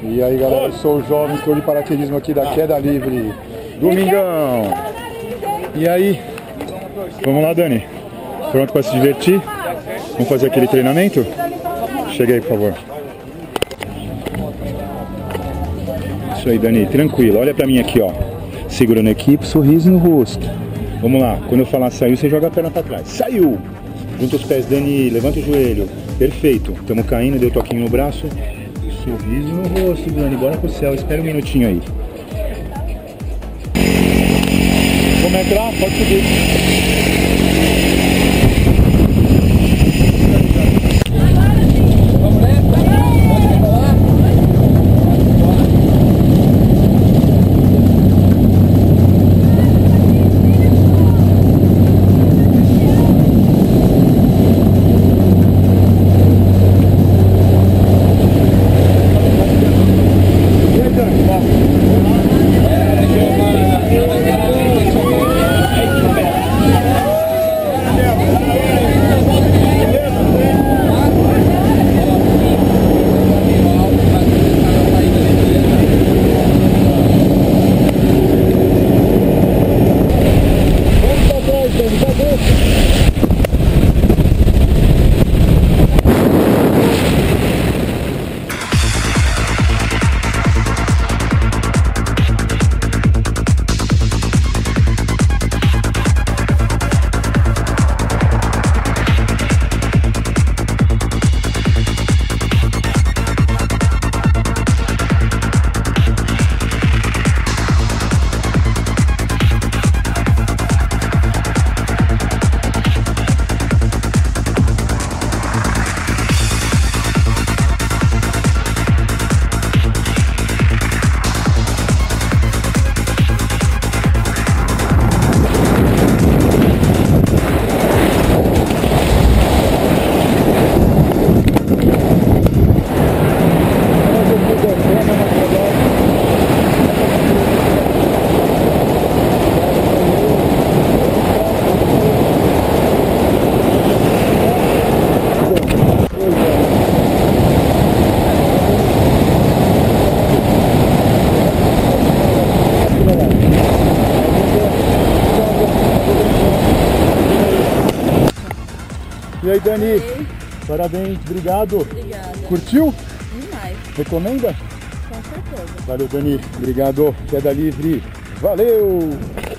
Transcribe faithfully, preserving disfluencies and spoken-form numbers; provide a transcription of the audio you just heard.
E aí galera, eu sou o jovem instrutor de paraquedismo aqui da Queda Livre. Domingão! E aí? Vamos lá, Dani? Pronto para se divertir? Vamos fazer aquele treinamento? Chega aí, por favor. Isso aí, Dani, tranquilo. Olha pra mim aqui, ó. Segurando a equipe, sorriso no rosto. Vamos lá, quando eu falar saiu, você joga a perna pra trás. Saiu! Junta os pés, Dani, levanta o joelho. Perfeito. Estamos caindo, deu toquinho no braço. Sorriso no rosto, Dani. Bora pro céu. Espera um minutinho aí. Vamos entrar? Pode subir. E aí, Dani? Ei. Parabéns, obrigado. Obrigada. Curtiu? Demais. Recomenda? Com certeza. Valeu, Dani. Obrigado. Queda Livre. Valeu!